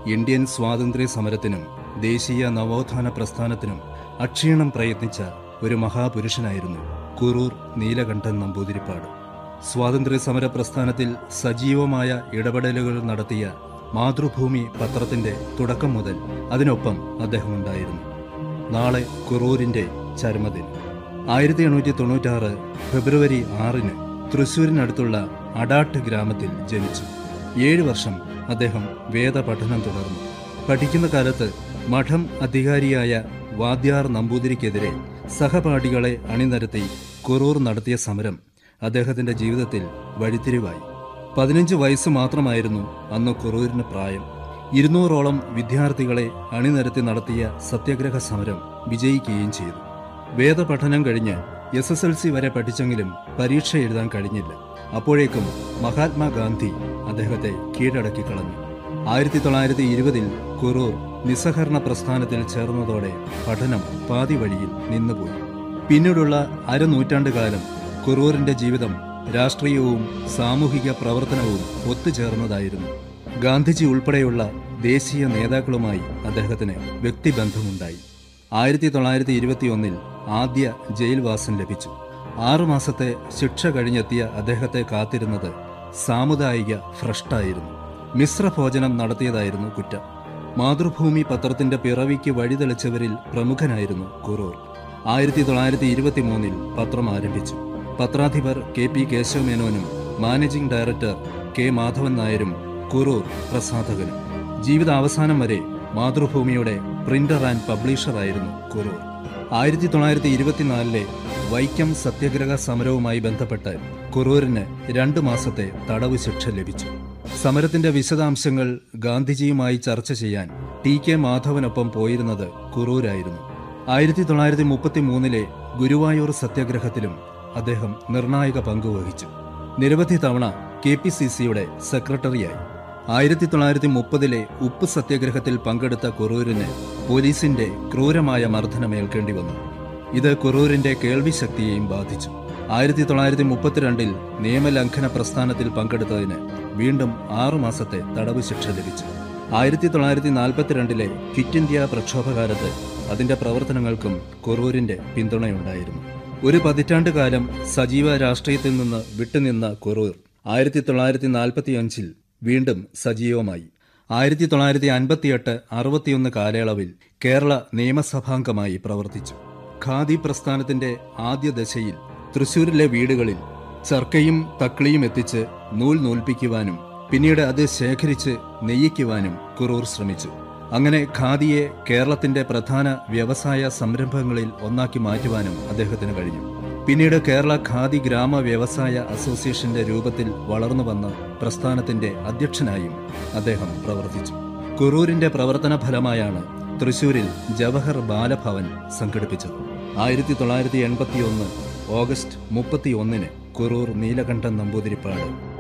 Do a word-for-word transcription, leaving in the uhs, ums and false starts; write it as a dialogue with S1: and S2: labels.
S1: Indian സ്വാതന്ത്ര്യ സമരത്തിനും ദേശീയ നവോത്ഥാന പ്രസ്ഥാനത്തിനും അക്ഷീണം പ്രയത്നിച്ച ഒരു മഹാപുരുഷനായിരുന്നു കുറൂർ നീലകണ്ഠൻ നമ്പൂതിരിപ്പാട്. സ്വാതന്ത്ര്യ സമര പ്രസ്ഥാനത്തിൽ സജീവമായ ഇടപെടലുകൾ നടത്തിയ മാതൃഭൂമി പത്രത്തിന്റെ തുടക്കം മുതൽ അതിനൊപ്പം അദ്ദേഹം ഉണ്ടായിരുന്നു. നാളെ കുറൂരിന്റെ ചരമദിനം. ആയിരത്തി എണ്ണൂറ്റി തൊണ്ണൂറ്റാറ് ഫെബ്രുവരി ആറിന് തൃശൂരിനടുത്തുള്ള അഡാട്ട് ഗ്രാമത്തിൽ ജനിച്ചു. ഏഴു വർഷം അദ്ദേഹം വേദപഠനം തുടർന്നു. പഠിക്കുന്ന കാലത്ത് മഠം അധികാരിയായ വാദ്യാർ നമ്പൂതിരിക്കെതിരെ സഹപാഠികളെ അണിനിരത്തി കുറൂർ നടത്തിയ സമരം അദ്ദേഹത്തിന്റെ ജീവിതത്തിൽ വഴിത്തിരിവായി. പതിനഞ്ച് വയസ്സ് മാത്രമായിരുന്നു അന്ന് കുറൂരിന് പ്രായം. ഇരുന്നൂറോളം വിദ്യാർത്ഥികളെ അണിനിരത്തി നടത്തിയ സത്യാഗ്രഹ സമരം വിജയിക്കുകയും ചെയ്തു. വേദപഠനം കഴിഞ്ഞ് എസ് എസ് എൽ സി വരെ പഠിച്ചെങ്കിലും പരീക്ഷ എഴുതാൻ കഴിഞ്ഞില്ല. അപ്പോഴേക്കും മഹാത്മാഗാന്ധി അദ്ദേഹത്തെ കീഴടക്കി കളഞ്ഞു. ആയിരത്തി തൊള്ളായിരത്തി ഇരുപതിൽ കുറൂർ നിസ്സഹകരണ പ്രസ്ഥാനത്തിൽ ചേർന്നതോടെ പഠനം പാതി വഴിയിൽ നിന്നുപോയി. പിന്നീടുള്ള അരനൂറ്റാണ്ട് കാലം കുറൂരിന്റെ ജീവിതം രാഷ്ട്രീയവും സാമൂഹിക പ്രവർത്തനവും ഒത്തുചേർന്നതായിരുന്നു. ഗാന്ധിജി ഉൾപ്പെടെയുള്ള ദേശീയ നേതാക്കളുമായി അദ്ദേഹത്തിന് വ്യക്തിബന്ധമുണ്ടായി. ആയിരത്തി തൊള്ളായിരത്തി ഇരുപത്തിയൊന്നിൽ ആദ്യ ജയിൽവാസം ലഭിച്ചു. ആറുമാസത്തെ ശിക്ഷ കഴിഞ്ഞെത്തിയ അദ്ദേഹത്തെ കാത്തിരുന്നത് സാമുദായിക ഭ്രഷ്ടായിരുന്നു. മിശ്രഭോജനം നടത്തിയതായിരുന്നു കുറ്റം. മാതൃഭൂമി പത്രത്തിന്റെ പിറവിക്ക് വഴിതെളിച്ചവരിൽ പ്രമുഖനായിരുന്നു കുറൂർ. ആയിരത്തി തൊള്ളായിരത്തി ഇരുപത്തി മൂന്നിൽ പത്രം ആരംഭിച്ചു. പത്രാധിപർ കെ പി കേശവമേനോനും മാനേജിംഗ് ഡയറക്ടർ കെ മാധവൻ നായരും കുറൂർ പ്രസാധകനും. ജീവിതാവസാനം വരെ മാതൃഭൂമിയുടെ പ്രിന്റർ ആൻഡ് പബ്ലിഷറായിരുന്നു കുറൂർ. ആയിരത്തി തൊള്ളായിരത്തി ഇരുപത്തിനാലിലെ വൈക്കം സത്യഗ്രഹ സമരവുമായി ബന്ധപ്പെട്ട് കുറൂരിന് രണ്ടു മാസത്തെ തടവ് ശിക്ഷ ലഭിച്ചു. സമരത്തിന്റെ വിശദാംശങ്ങൾ ഗാന്ധിജിയുമായി ചർച്ച ചെയ്യാൻ ടി കെ മാധവനൊപ്പം പോയിരുന്നത് കുറൂരായിരുന്നു. ആയിരത്തി തൊള്ളായിരത്തി മുപ്പത്തി മൂന്നിലെ ഗുരുവായൂർ സത്യാഗ്രഹത്തിലും അദ്ദേഹം നിർണായക പങ്കുവഹിച്ചു. നിരവധി തവണ കെ പി സി സിയുടെ സെക്രട്ടറിയായി. ആയിരത്തി തൊള്ളായിരത്തി മുപ്പതിലെ ഉപ്പ് സത്യാഗ്രഹത്തിൽ പങ്കെടുത്ത കുറൂരിന് പോലീസിന്റെ ക്രൂരമായ മർദ്ദനമേൽക്കേണ്ടി വന്നു. ഇത് കുറൂരിന്റെ കേൾവിശക്തിയെയും ബാധിച്ചു. ആയിരത്തി തൊള്ളായിരത്തി മുപ്പത്തിരണ്ടിൽ നിയമലംഘന പ്രസ്ഥാനത്തിൽ പങ്കെടുത്തതിന് വീണ്ടും ആറുമാസത്തെ തടവ് ശിക്ഷ ലഭിച്ചു. ആയിരത്തി തൊള്ളായിരത്തി നാൽപ്പത്തിരണ്ടിലെ ക്വിറ്റ് ഇന്ത്യ പ്രക്ഷോഭകാലത്ത് അതിന്റെ പ്രവർത്തനങ്ങൾക്കും കുറൂരിന്റെ പിന്തുണയുണ്ടായിരുന്നു. ഒരു പതിറ്റാണ്ട് കാലം സജീവ രാഷ്ട്രീയത്തിൽ നിന്ന് വിട്ടുനിന്ന കുറൂർ ആയിരത്തി തൊള്ളായിരത്തി നാൽപ്പത്തിയഞ്ചിൽ വീണ്ടും സജീവമായി. ആയിരത്തി തൊള്ളായിരത്തി അൻപത്തിയെട്ട് അറുപത്തിയൊന്ന് കാലയളവിൽ കേരള നിയമസഭാംഗമായി പ്രവർത്തിച്ചു. ഖാദി പ്രസ്ഥാനത്തിന്റെ ആദ്യ ദശയിൽ തൃശൂരിലെ വീടുകളിൽ ചർക്കയും തക്ലിയും എത്തിച്ച് നൂൽ നൂൽപ്പിക്കുവാനും പിന്നീട് അത് ശേഖരിച്ച് നെയ്യിക്കുവാനും കുറൂർ ശ്രമിച്ചു. അങ്ങനെ ഖാദിയെ കേരളത്തിന്റെ പ്രധാന വ്യവസായ സംരംഭങ്ങളിൽ ഒന്നാക്കി മാറ്റുവാനും അദ്ദേഹത്തിന് കഴിഞ്ഞു. പിന്നീട് കേരള ഖാദി ഗ്രാമ വ്യവസായ അസോസിയേഷന്റെ രൂപത്തിൽ വളർന്നു വന്ന പ്രസ്ഥാനത്തിന്റെ അധ്യക്ഷനായും അദ്ദേഹം പ്രവർത്തിച്ചു. കുറൂരിന്റെ പ്രവർത്തന ഫലമായാണ് തൃശൂരിൽ ജവഹർ ബാലഭവൻ സംഘടിപ്പിച്ചത്. ആയിരത്തി തൊള്ളായിരത്തി എൺപത്തി ഒന്ന് ഓഗസ്റ്റ് മുപ്പത്തി ഒന്നിന് കുറൂർ നീലകണ്ഠൻ നമ്പൂതിരിപ്പാട്